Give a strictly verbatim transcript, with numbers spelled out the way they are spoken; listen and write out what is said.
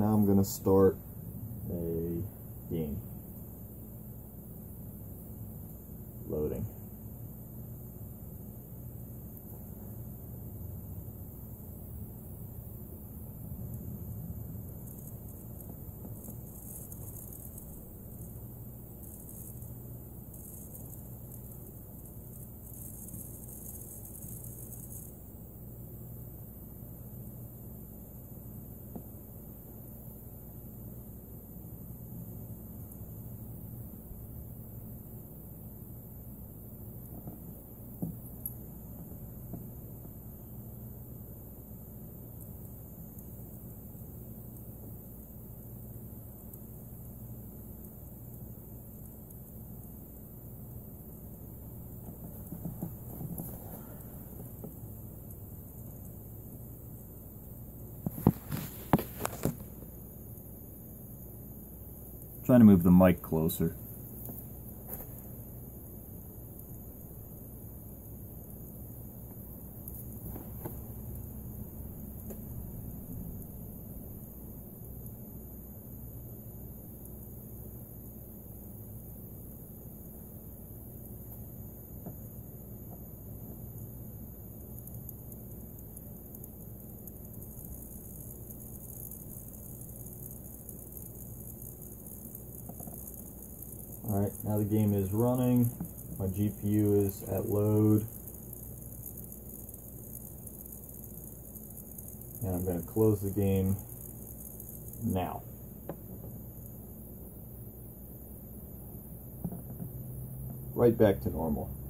now I'm going to start a game. Loading. Trying to move the mic closer. Alright, now the game is running. My G P U is at load. And I'm going to close the game now. Right back to normal.